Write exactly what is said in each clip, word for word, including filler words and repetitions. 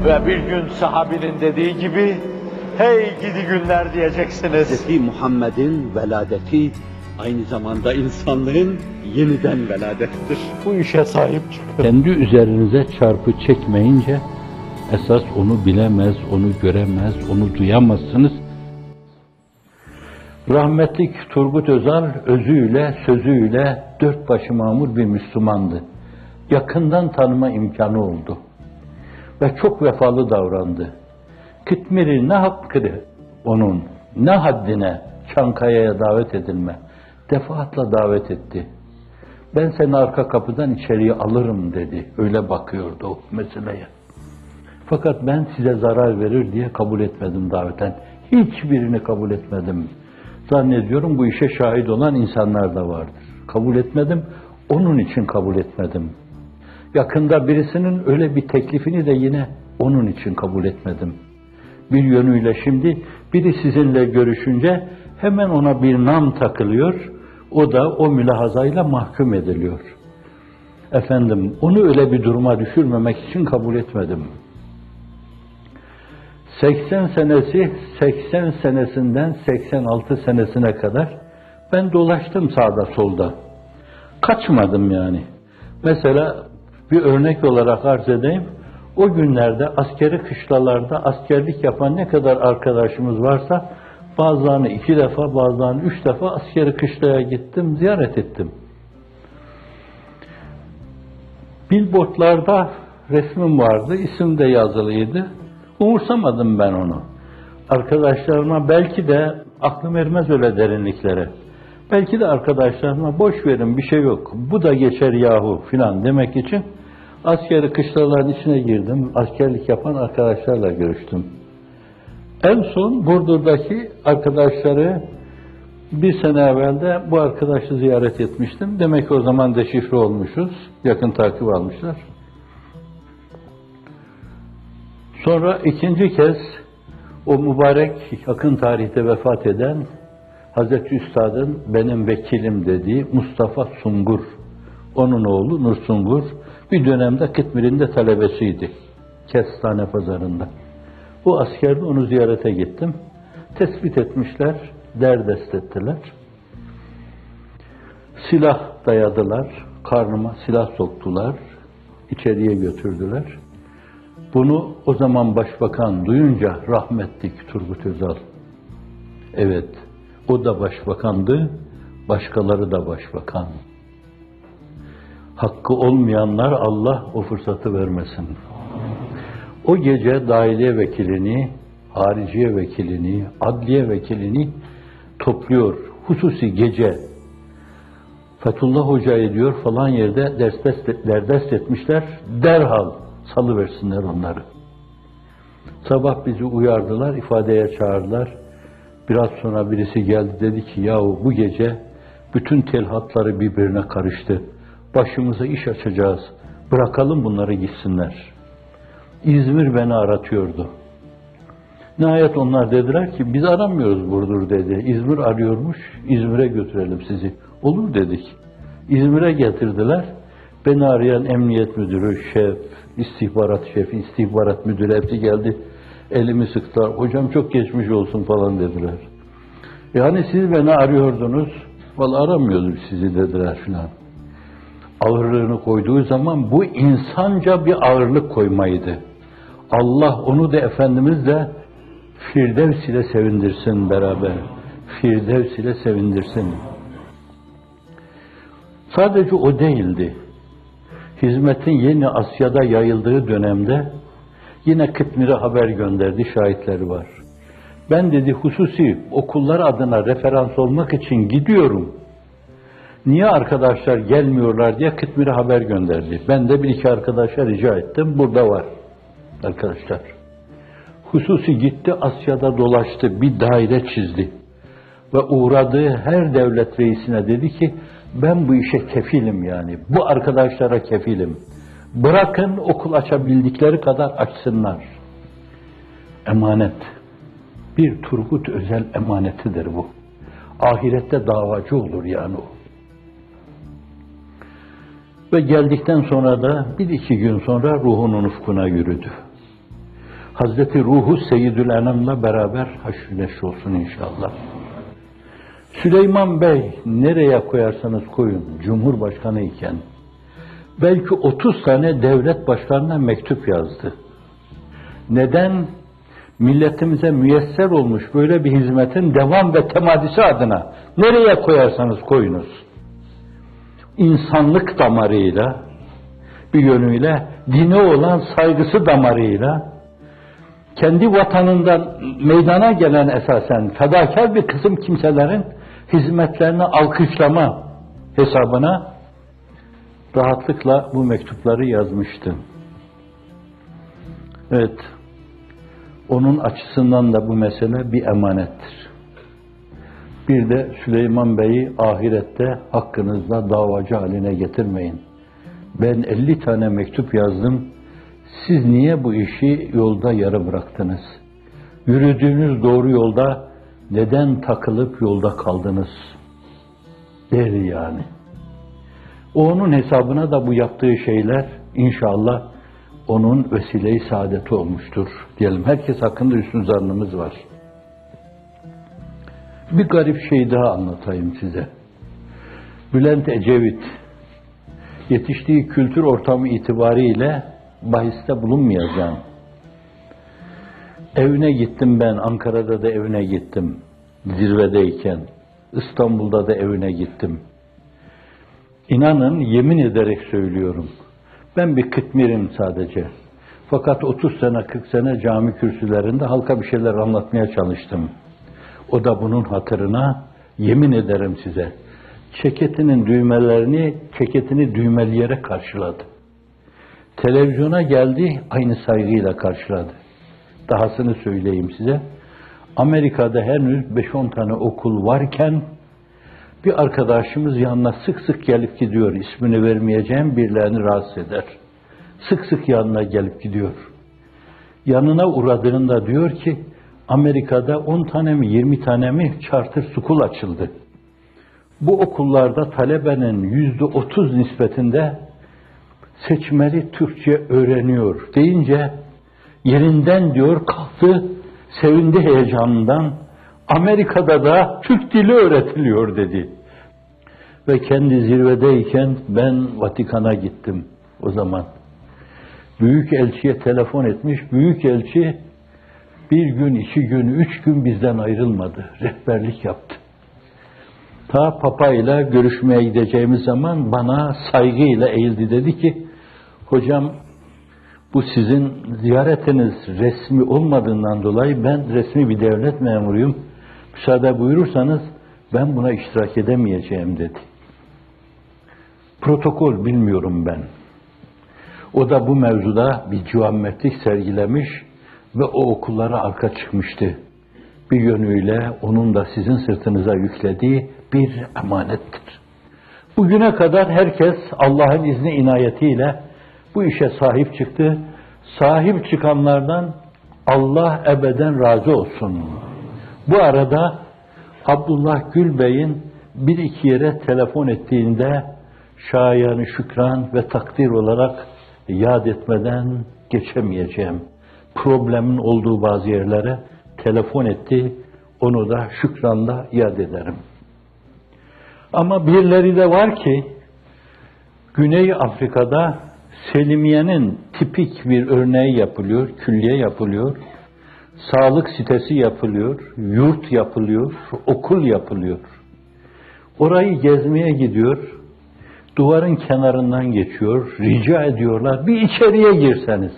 Ve bir gün sahabinin dediği gibi, hey gidi günler diyeceksiniz. Hazreti Muhammed'in veladeti aynı zamanda insanlığın yeniden veladettir. Bu işe sahip çıkın. Kendi üzerinize çarpı çekmeyince, esas onu bilemez, onu göremez, onu duyamazsınız. Rahmetlik Turgut Özal özüyle, sözüyle dört başı mamur bir Müslümandı. Yakından tanıma imkanı oldu. Ve çok vefalı davrandı. Kıtmir'i ne hakkı onun, ne haddine Çankaya'ya davet edilme. Defaatle davet etti. Ben seni arka kapıdan içeriye alırım dedi. Öyle bakıyordu o meseleye. Fakat ben size zarar verir diye kabul etmedim daveten. Hiçbirini kabul etmedim. Zannediyorum bu işe şahit olan insanlar da vardır. Kabul etmedim, onun için kabul etmedim. Yakında birisinin öyle bir teklifini de yine onun için kabul etmedim. Bir yönüyle şimdi biri sizinle görüşünce hemen ona bir nam takılıyor, o da o mülahazayla mahkum ediliyor. Efendim, onu öyle bir duruma düşürmemek için kabul etmedim. seksen senesi, seksen senesinden seksen altı senesine kadar ben dolaştım sağda solda. Kaçmadım yani. Mesela bir örnek olarak arz edeyim. O günlerde askeri kışlalarda askerlik yapan ne kadar arkadaşımız varsa bazılarını iki defa, bazılarını üç defa askeri kışlaya gittim, ziyaret ettim. Billboardlarda resmim vardı, isim de yazılıydı. Umursamadım ben onu. Arkadaşlarıma belki de aklım ermez öyle derinliklere. Belki de arkadaşlarıma boş verin bir şey yok, bu da geçer yahu filan demek için askeri kışlaların içine girdim. Askerlik yapan arkadaşlarla görüştüm. En son Burdur'daki arkadaşları bir sene evvel de bu arkadaşı ziyaret etmiştim. Demek ki o zaman deşifre olmuşuz. Yakın takip almışlar. Sonra ikinci kez o mübarek yakın tarihte vefat eden Hazreti Üstad'ın benim vekilim dediği Mustafa Sungur, onun oğlu Nur Sungur, bir dönemde Kıtmir'in de talebesiydi. Kestane pazarında. O askerde onu ziyarete gittim. Tespit etmişler, derdest ettiler. Silah dayadılar, karnıma silah soktular, içeriye götürdüler. Bunu o zaman başbakan duyunca rahmetlik Turgut Özal, evet o da başbakandı, başkaları da başbakan. Hakkı olmayanlar Allah o fırsatı vermesin. O gece dahiliye vekilini, hariciye vekilini, adliye vekilini topluyor. Hususi gece Fethullah Hoca'yı diyor falan yerde ders ders etmişler. Derhal salıversinler onları. Sabah bizi uyardılar, ifadeye çağırdılar. Biraz sonra birisi geldi dedi ki yahu bu gece bütün telhatları birbirine karıştı. Başımıza iş açacağız. Bırakalım bunları gitsinler. İzmir beni aratıyordu. Nihayet onlar dediler ki biz aramıyoruz Burdur dedi. İzmir arıyormuş. İzmir'e götürelim sizi. Olur dedik. İzmir'e getirdiler. Beni arayan emniyet müdürü, şef, istihbarat şefi, istihbarat müdürü hepsi geldi. Elimi sıktılar. Hocam çok geçmiş olsun falan dediler. Yani siz beni arıyordunuz. Vallahi aramıyorduk sizi dediler filan. Ağırlığını koyduğu zaman bu insanca bir ağırlık koymaydı. Allah onu da Efendimiz de Firdevs ile sevindirsin beraber. Firdevs ile sevindirsin. Sadece o değildi. Hizmetin yeni Asya'da yayıldığı dönemde yine Kıtmir'e haber gönderdi, şahitleri var. Ben dedi hususi okullar adına referans olmak için gidiyorum. Niye arkadaşlar gelmiyorlar diye Kıtmir'e haber gönderdi. Ben de bir iki arkadaşa rica ettim. Burada var arkadaşlar. Hususi gitti Asya'da dolaştı. Bir daire çizdi. Ve uğradığı her devlet reisine dedi ki ben bu işe kefilim yani. Bu arkadaşlara kefilim. Bırakın okul açabildikleri kadar açsınlar. Emanet. Bir Turgut Özal emanetidir bu. Ahirette davacı olur yani o. Ve geldikten sonra da bir iki gün sonra ruhunun ufkuna yürüdü. Hazreti Ruhu Seyyidül Enam'la beraber haşr neşr olsun inşallah. Süleyman Bey nereye koyarsanız koyun, Cumhurbaşkanı iken belki otuz tane devlet başkanına mektup yazdı. Neden? Milletimize müyesser olmuş böyle bir hizmetin devam ve temadisi adına nereye koyarsanız koyunuz. İnsanlık damarıyla, bir yönüyle dine olan saygısı damarıyla, kendi vatanından meydana gelen esasen fedakar bir kısım kimselerin hizmetlerini alkışlama hesabına rahatlıkla bu mektupları yazmıştı. Evet, onun açısından da bu mesele bir emanettir. Bir de Süleyman Bey'i ahirette hakkınızda davacı haline getirmeyin. Ben elli tane mektup yazdım, siz niye bu işi yolda yarı bıraktınız? Yürüdüğünüz doğru yolda neden takılıp yolda kaldınız? Der yani. Onun hesabına da bu yaptığı şeyler inşallah onun vesile-i saadeti olmuştur diyelim. Herkes hakkında üstün zannımız var. Bir garip şey daha anlatayım size. Bülent Ecevit yetiştiği kültür ortamı itibariyle bahiste bulunmayacağım. Evine gittim ben, Ankara'da da evine gittim. Zirvedeyken, İstanbul'da da evine gittim. İnanın, yemin ederek söylüyorum. Ben bir kıtmirim sadece. Fakat otuz sene, kırk sene cami kürsülerinde halka bir şeyler anlatmaya çalıştım. O da bunun hatırına, yemin ederim size, ceketinin düğmelerini, ceketini düğmeleyerek karşıladı. Televizyona geldi, aynı saygıyla karşıladı. Dahasını söyleyeyim size. Amerika'da henüz beş on tane okul varken bir arkadaşımız yanına sık sık gelip gidiyor. İsmini vermeyeceğim, birilerini rahatsız eder. Sık sık yanına gelip gidiyor. Yanına uğradığında diyor ki, Amerika'da on tane mi yirmi tane mi charter school açıldı. Bu okullarda talebenin yüzde otuz nispetinde seçmeli Türkçe öğreniyor deyince yerinden diyor kalktı, sevindi heyecanından. Amerika'da da Türk dili öğretiliyor dedi. Ve kendi zirvedeyken ben Vatikan'a gittim o zaman. Büyükelçiye telefon etmiş. Büyükelçi bir gün, iki gün, üç gün bizden ayrılmadı. Rehberlik yaptı. Ta Papa ile görüşmeye gideceğimiz zaman bana saygıyla eğildi, dedi ki, hocam bu sizin ziyaretiniz resmi olmadığından dolayı ben resmi bir devlet memuruyum. Müsaade buyurursanız ben buna iştirak edemeyeceğim dedi. Protokol bilmiyorum ben. O da bu mevzuda bir cüammetlik sergilemiş ve o okullara arka çıkmıştı. Bir yönüyle onun da sizin sırtınıza yüklediği bir emanettir. Bugüne kadar herkes Allah'ın izni inayetiyle bu işe sahip çıktı. Sahip çıkanlardan Allah ebeden razı olsun. Bu arada Abdullah Gül Bey'in bir iki yere telefon ettiğinde şayanı şükran ve takdir olarak yad etmeden geçemeyeceğim. Problemin olduğu bazı yerlere telefon etti, onu da şükranla yad ederim. Ama birileri de var ki Güney Afrika'da Selimiye'nin tipik bir örneği yapılıyor, külliye yapılıyor, sağlık sitesi yapılıyor, yurt yapılıyor, okul yapılıyor. Orayı gezmeye gidiyor, duvarın kenarından geçiyor, rica ediyorlar, bir içeriye girseniz.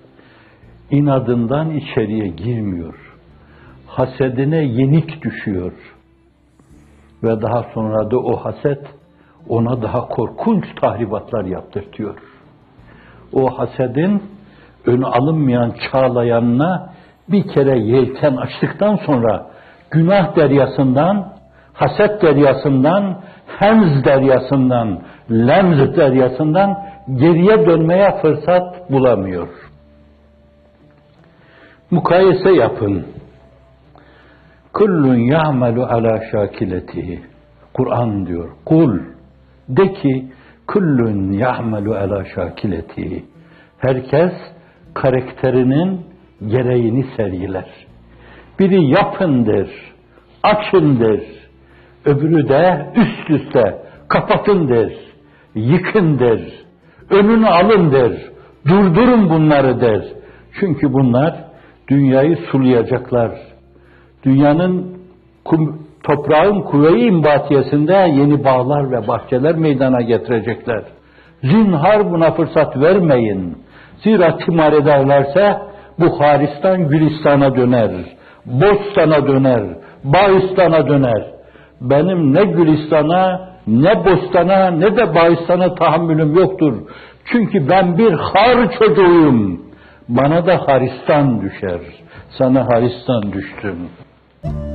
İnadından içeriye girmiyor. Hasedine yenik düşüyor. Ve daha sonra da o haset ona daha korkunç tahribatlar yaptırtıyor. O hasedin önü alınmayan çağlayanına bir kere yelken açtıktan sonra günah deryasından, haset deryasından, hemz deryasından, lemz deryasından geriye dönmeye fırsat bulamıyor. Mukayese yapın. Kullun ya'melu ala şakiletihi. Kur'an diyor. Kul. De ki kullun ya'melu ala şakiletihi. Herkes karakterinin gereğini sergiler. Biri yapın der, açın der. Öbürü de üst üste kapatın der, yıkın der, önünü alın der, durdurun bunları der. Çünkü bunlar dünyayı sulayacaklar. Dünyanın, kum, toprağın kuvve-i imbatiyesinde yeni bağlar ve bahçeler meydana getirecekler. Zinhar buna fırsat vermeyin. Zira timar ederlerse bu Haristan Gülistan'a döner, Bostan'a döner, Bağistan'a döner. Benim ne Gülistan'a, ne Bostan'a, ne de Bağistan'a tahammülüm yoktur. Çünkü ben bir har çocuğuyum. Bana da Haristan düşer. Sana Haristan düştüm.